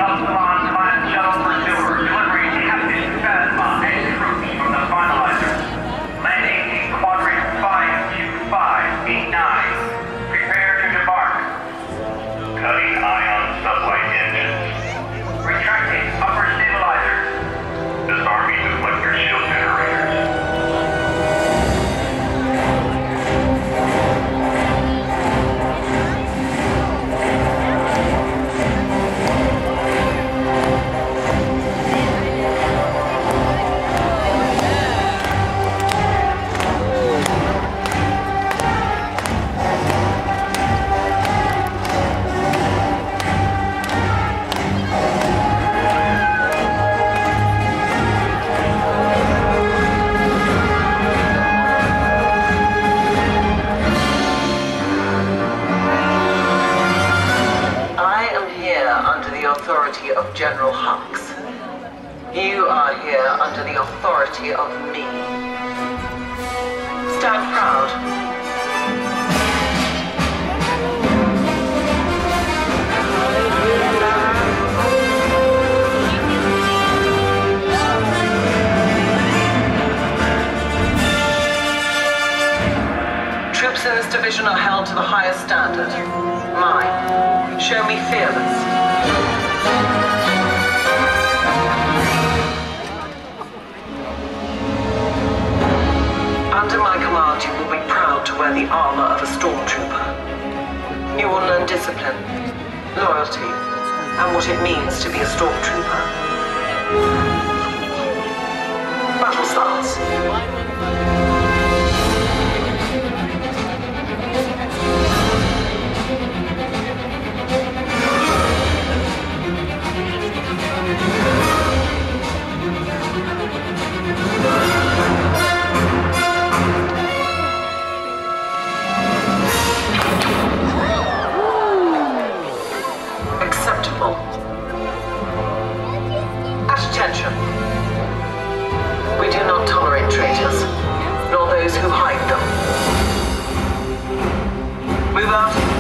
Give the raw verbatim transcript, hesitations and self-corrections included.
Upsilon class shuttle pursuer delivering Captain Phasma and troops from the finalizers. Landing in quadrant five two five eight nine. Prepare to debark. Cutting ion sublight engines. Retracting upper stabilizers. Disarming deflector shield generators. Authority of General Hux. You are here under the authority of me. Stand proud. Troops in this division are held to the highest standard. Mine. Show me fearless. Under my command, you will be proud to wear the armor of a stormtrooper. You will learn discipline, loyalty, and what it means to be a stormtrooper. Battle starts. Acceptable. At attention. We do not tolerate traitors, nor those who hide them. Move out.